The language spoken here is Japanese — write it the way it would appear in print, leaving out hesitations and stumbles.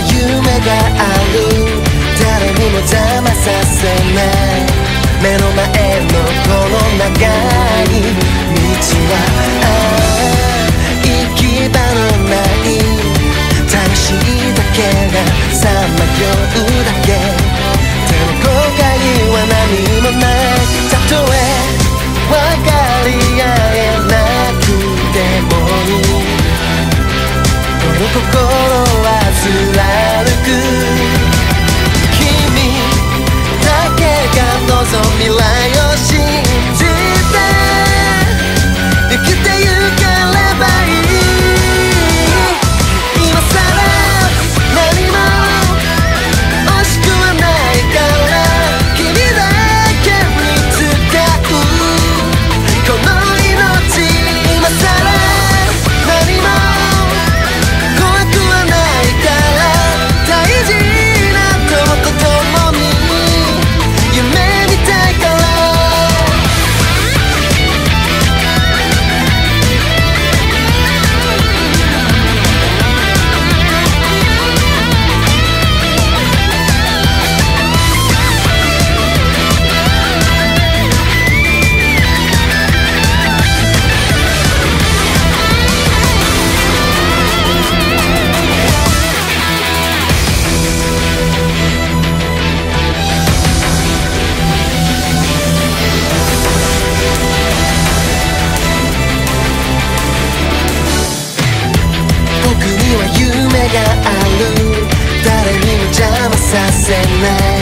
夢がある、誰にも邪魔させない。目の前のこの長い道は行き場のない魂だけがさまようだけ。でも後悔は何もない。たとえ分かり合えなくてもこの心は貫く。君だけが望む未来を信じて生きてゆければいい。今さら何も惜しくはないから君だけに使うこの命。今さら何も怖くはないから大事な友と共に夢見たいから。夢がある、誰にも邪魔させない。